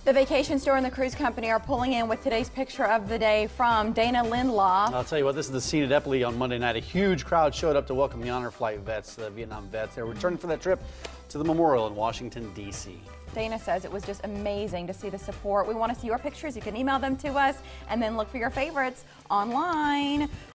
The vacation store and the cruise company are pulling in with today's picture of the day from Dana Lindlaw. I'll tell you what, this is the scene at Eppley on Monday night. A huge crowd showed up to welcome the Honor Flight vets, the Vietnam vets. They're returning for that trip to the memorial in Washington, D.C. Dana says it was just amazing to see the support. We want to see your pictures. You can email them to us and then look for your favorites online.